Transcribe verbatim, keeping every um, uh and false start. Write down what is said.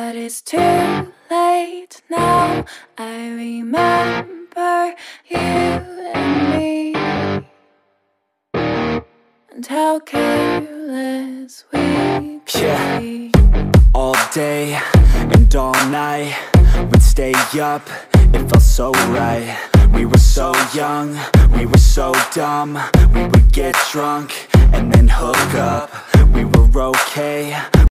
But it's too late now. I remember you and me, and how careless we could Yeah. be. All day and all night, we'd stay up, it felt so right. We were so young, we were so dumb. We would get drunk and then hook up. We were okay,